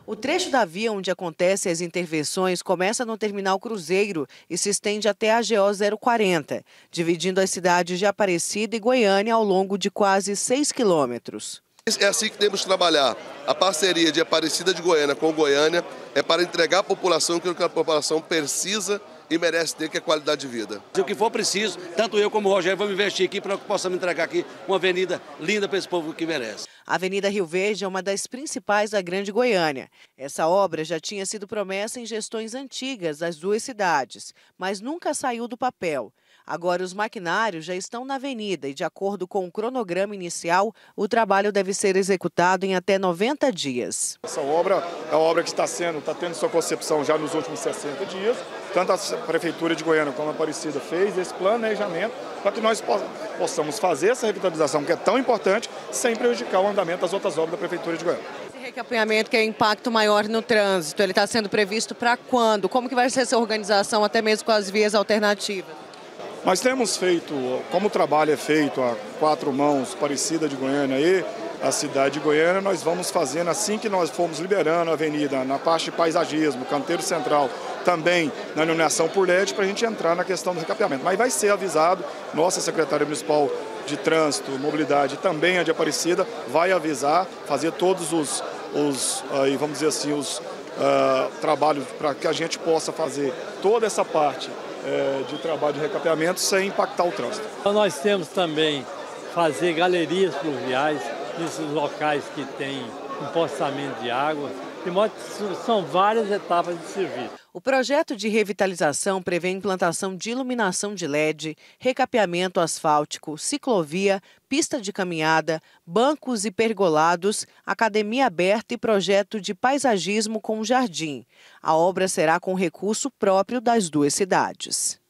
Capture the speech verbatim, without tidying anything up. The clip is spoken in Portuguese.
O trecho da via onde acontecem as intervenções começa no Terminal Cruzeiro e se estende até a G O zero quarenta, dividindo as cidades de Aparecida e Goiânia ao longo de quase seis quilômetros. É assim que temos que trabalhar. A parceria de Aparecida de Goiânia com Goiânia é para entregar à população aquilo que a população precisa e merece ter, que é qualidade de vida. Se o que for preciso, tanto eu como o Rogério vamos investir aqui para que possamos entregar aqui uma avenida linda para esse povo que merece. A Avenida Rio Verde é uma das principais da Grande Goiânia. Essa obra já tinha sido promessa em gestões antigas das duas cidades, mas nunca saiu do papel. Agora os maquinários já estão na avenida e, de acordo com o cronograma inicial, o trabalho deve ser executado em até noventa dias. Essa obra é uma obra que está sendo, está tendo sua concepção já nos últimos sessenta dias. Tanto a Prefeitura de Goiânia como a Aparecida fez esse planejamento para que nós possamos fazer essa revitalização, que é tão importante, sem prejudicar o andamento das outras obras da Prefeitura de Goiânia. Esse recapeamento que é impacto maior no trânsito, ele está sendo previsto para quando? Como que vai ser essa organização, até mesmo com as vias alternativas? Nós temos feito, como o trabalho é feito a quatro mãos, Aparecida de Goiânia e a cidade de Goiânia, nós vamos fazendo assim que nós formos liberando a avenida na parte de paisagismo, canteiro central, também na iluminação por L E D, para a gente entrar na questão do recapeamento. Mas vai ser avisado, nossa secretária municipal de trânsito, mobilidade, também a de Aparecida, vai avisar, fazer todos os, os aí, vamos dizer assim, os uh, trabalhos para que a gente possa fazer toda essa parte uh, de trabalho de recapeamento sem impactar o trânsito. Nós temos também fazer galerias pluviais nesses locais que têm empoçamento de água, de modo que são várias etapas de serviço. O projeto de revitalização prevê a implantação de iluminação de L E D, recapeamento asfáltico, ciclovia, pista de caminhada, bancos e pergolados, academia aberta e projeto de paisagismo com jardim. A obra será com recurso próprio das duas cidades.